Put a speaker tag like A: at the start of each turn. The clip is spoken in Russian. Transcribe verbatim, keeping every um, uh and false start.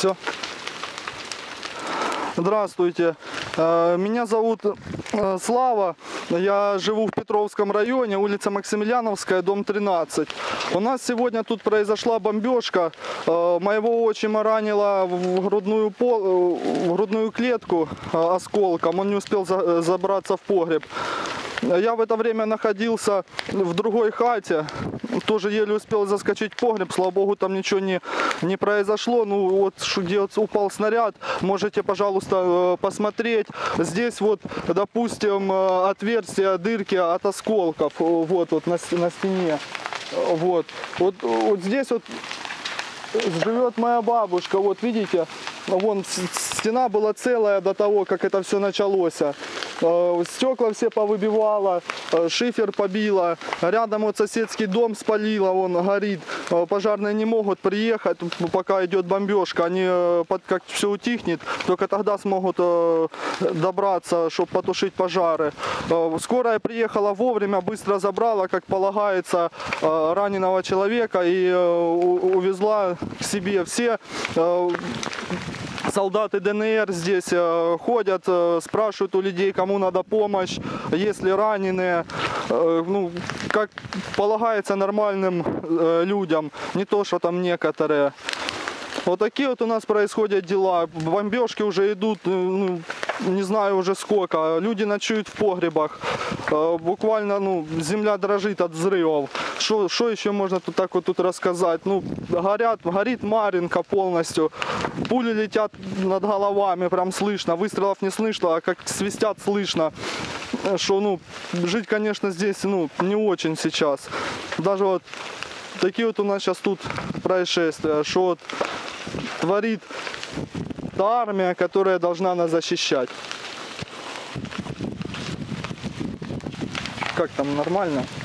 A: Все. Здравствуйте. Меня зовут Слава. Я живу в Петровском районе, улица Максимилиановская, дом тринадцать. У нас сегодня тут произошла бомбежка. Моего отчима ранило в грудную, пол... в грудную клетку осколком. Он не успел забраться в погреб. Я в это время находился в другой хате, тоже еле успел заскочить в погреб, слава богу, там ничего не, не произошло. Ну вот, где вот упал снаряд, можете, пожалуйста, посмотреть. Здесь вот, допустим, отверстие, дырки от осколков, вот, вот на, на стене. Вот. Вот, вот здесь вот живет моя бабушка, вот видите, вон стена была целая до того, как это все началось. Стекла все повыбивало, шифер побило, рядом вот соседский дом спалило, он горит. Пожарные не могут приехать, пока идет бомбежка, они, как все утихнет, только тогда смогут добраться, чтобы потушить пожары. Скорая приехала вовремя, быстро забрала, как полагается, раненого человека и увезла к себе. Все солдаты ДНР здесь ходят, спрашивают у людей, кому надо помощь, если раненые, ну, как полагается нормальным людям, не то, что там некоторые. Вот такие вот у нас происходят дела. Бомбежки уже идут, ну, не знаю уже сколько. Люди ночуют в погребах. Буквально, ну, земля дрожит от взрывов. Что еще можно тут так вот тут рассказать? Ну, горят, горит Маринка полностью. Пули летят над головами, прям слышно. Выстрелов не слышно, а как свистят слышно. Что, ну, жить, конечно, здесь, ну, не очень сейчас. Даже вот такие вот у нас сейчас тут происшествия. Что вот творит та армия, которая должна нас защищать. Как там, нормально?